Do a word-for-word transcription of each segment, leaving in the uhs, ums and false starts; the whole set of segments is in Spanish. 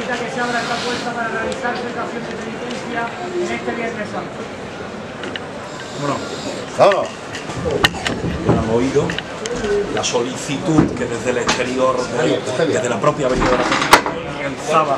cita que se abra esta puerta para realizar su estación de penitencia en este Viernes Santo. Bueno, ¡vámonos! ya han oído la solicitud que desde el exterior, de, desde la propia avenida de la Constitución, realizaba.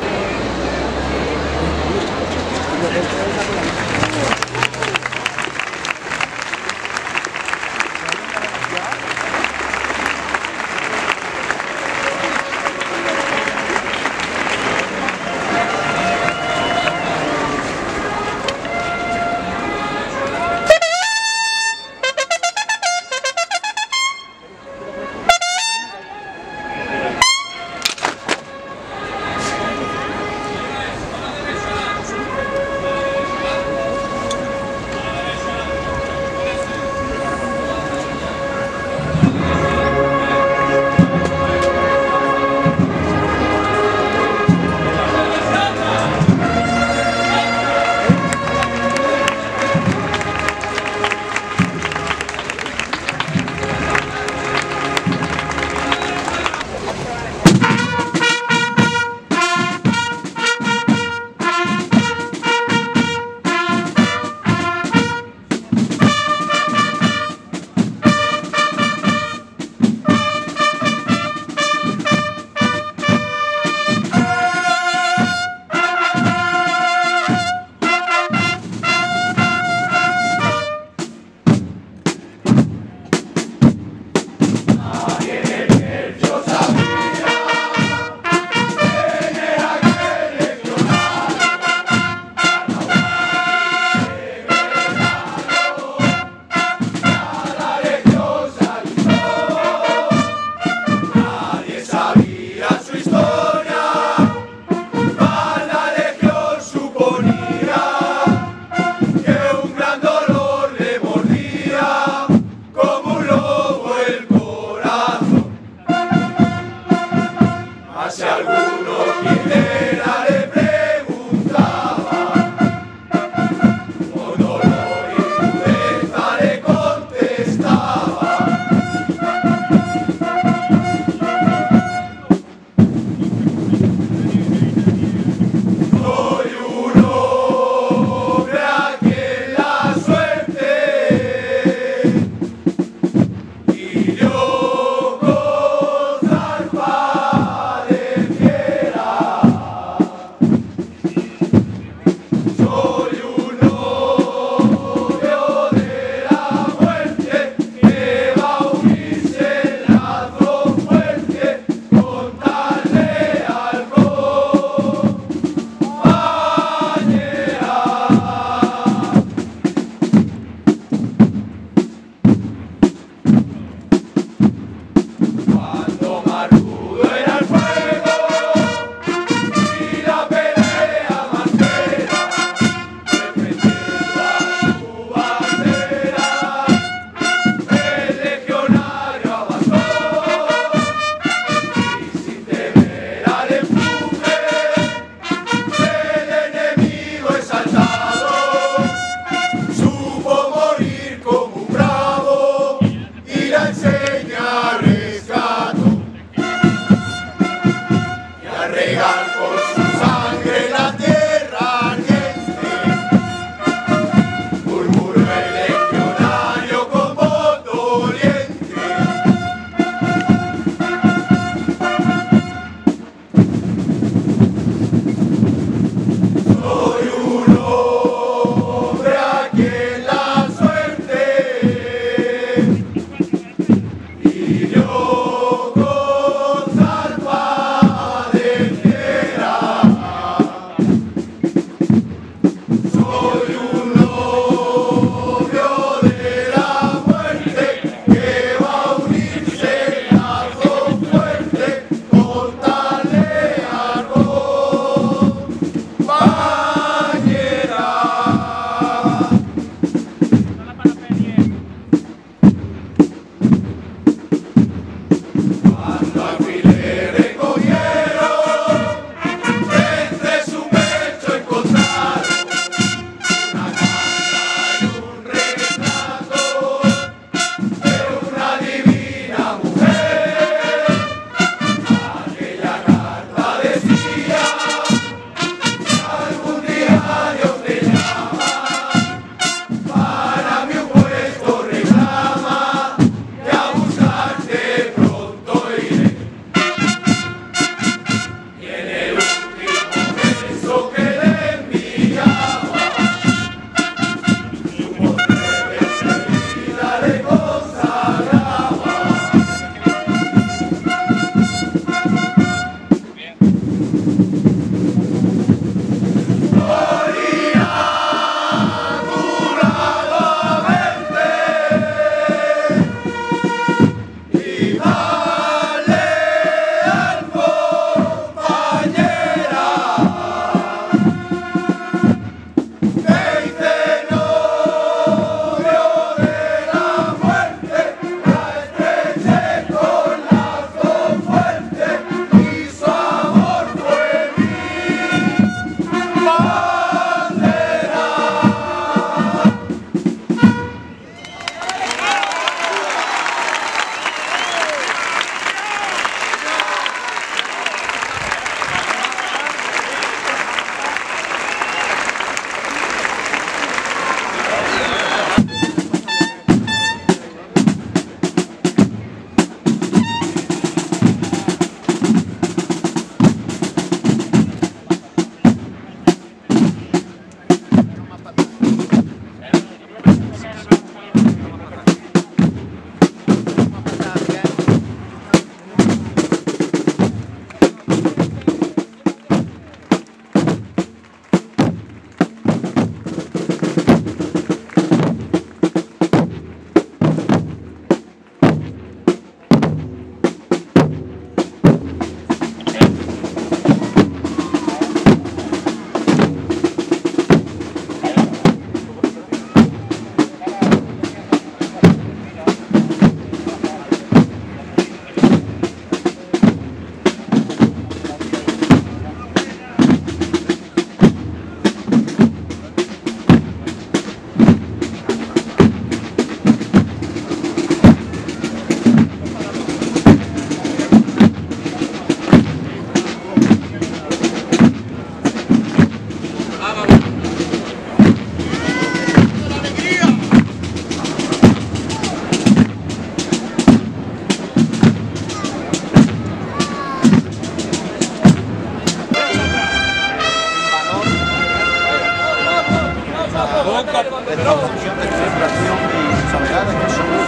esta función de celebración y saberada que somos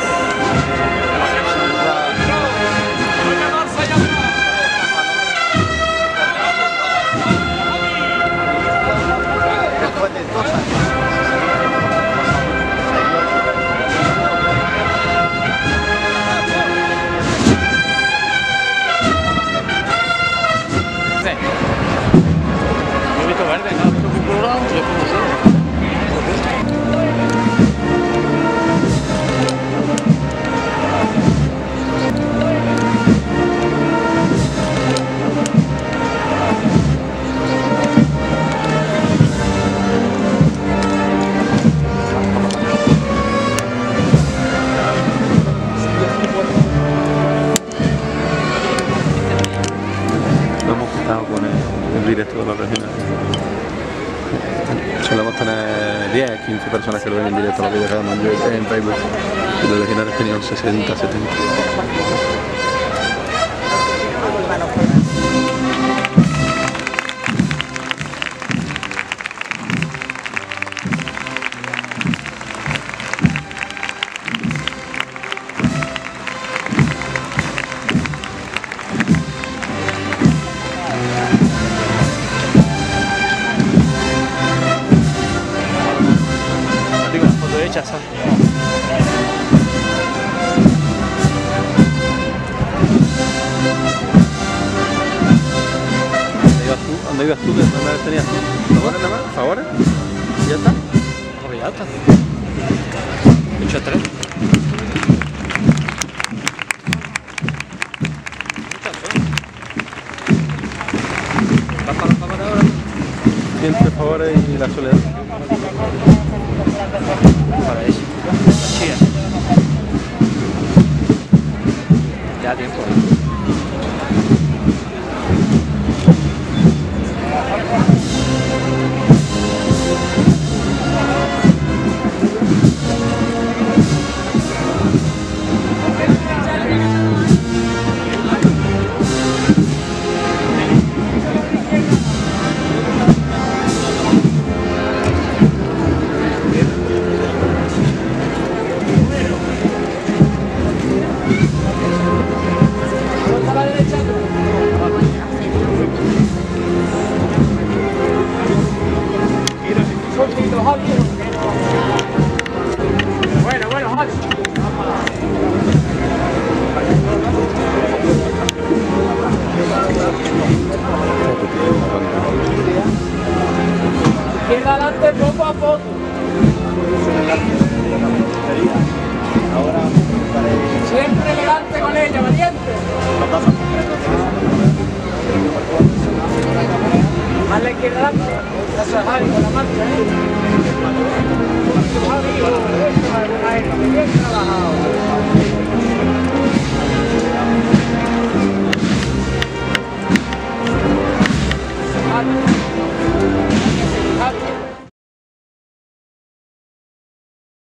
después de dos años. Yo he visto verde, ¿no? He visto colorado, yo como sé. Con el, el directo de la regional. Solemos tener diez, quince personas que lo ven en directo a lo que llegamos en Facebook. Y los legionarios tenían sesenta, setenta. Hecha, ¿dónde ibas tú? ¿Dónde ibas tú? ¿Dónde tenías tú? ¿Favores nada más? ¿Favores? ¿Y ya está? No, ya está. Hecho tres. ¿Vas para los favores ahora? Entre favores y la soledad. Para eso. Chía. Ya tiempo. Bueno, bueno, vale. Izquierda adelante, poco a poco. Siempre elegante con ella, valiente. Más la izquierda adelante. Eso es Javi con la marcha, ¿eh? Javi, eso es bien trabajado.